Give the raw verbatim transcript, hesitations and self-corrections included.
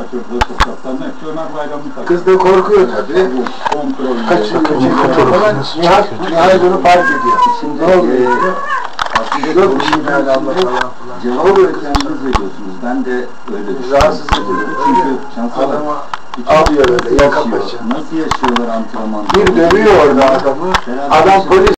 kaçırdığı fırsatlarını hepsi Ömer Bayram'ın kaçırdı. Kız da korkuyor tabii. Kontrolü. Kaçırıyor, çekiyor falan. Nihat, Nihat onu fark ediyor. Şimdi ne oluyor? aslında yok bir şey böyle Allah falan. Cevabı kendiniz veriyorsunuz. Ben de öyle düşünüyorum. Rahatsız ediyor. Çünkü şanslı alıyor öyle, yaka paça. Nasıl yaşıyorlar antrenmanda? Bir dövüyor orada adamı. Adam polis.